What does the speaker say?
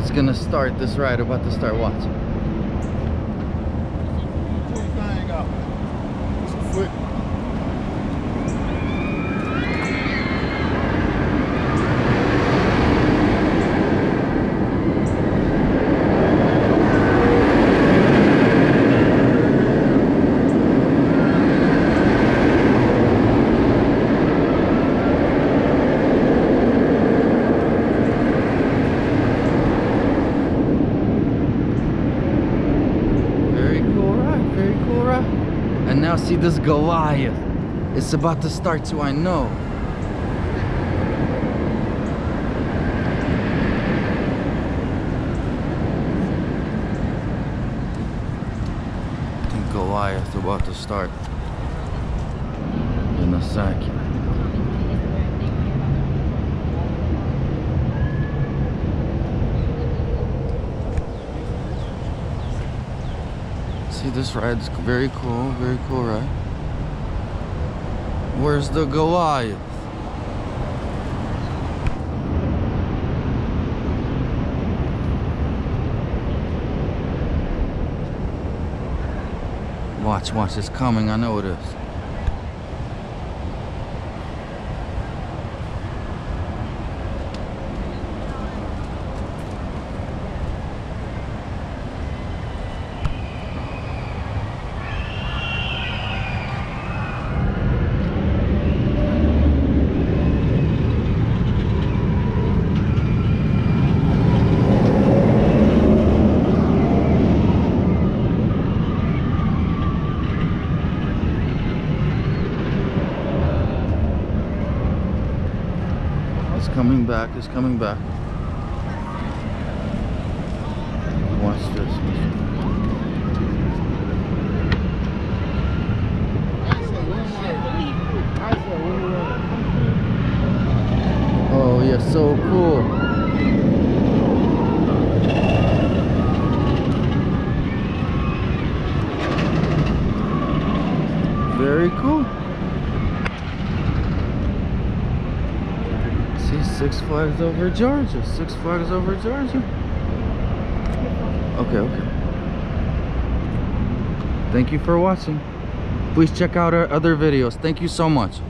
It's gonna start this ride, about to start. Watch. And now see this Goliath. It's about to start too, I know. I think Goliath about to start in a second. See, this ride's very cool ride. Where's the Goliath? Watch, it's coming, I know it is. It's coming back. Watch this. Oh yeah, so cool. Very cool. Six Flags Over Georgia. Six Flags Over Georgia. Okay. Thank you for watching. Please check out our other videos. Thank you so much.